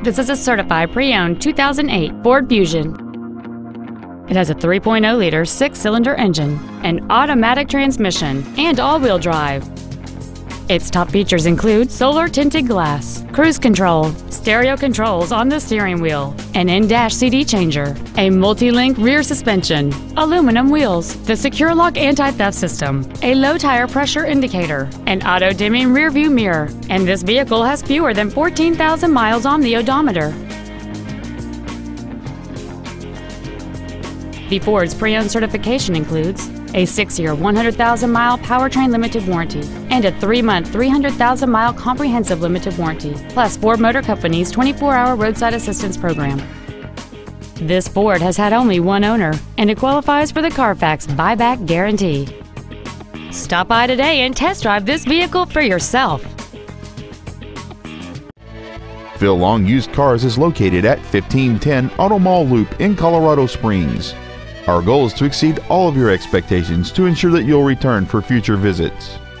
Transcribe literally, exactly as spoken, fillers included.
This is a certified pre-owned two thousand eight Ford Fusion. It has a three point oh liter six-cylinder engine, an automatic transmission, and all-wheel drive. Its top features include solar tinted glass, cruise control, stereo controls on the steering wheel, an in-dash C D changer, a multi-link rear suspension, aluminum wheels, the Secure Lock anti-theft system, a low tire pressure indicator, an auto-dimming rear-view mirror, and this vehicle has fewer than fourteen thousand miles on the odometer. The Ford's pre-owned certification includes a six-year, one hundred thousand mile powertrain limited warranty and a three-month, three hundred thousand mile comprehensive limited warranty, plus Ford Motor Company's twenty-four hour roadside assistance program. This Ford has had only one owner, and it qualifies for the Carfax buyback guarantee. Stop by today and test drive this vehicle for yourself. Phil Long Used Cars is located at fifteen ten Auto Mall Loop in Colorado Springs. Our goal is to exceed all of your expectations to ensure that you'll return for future visits.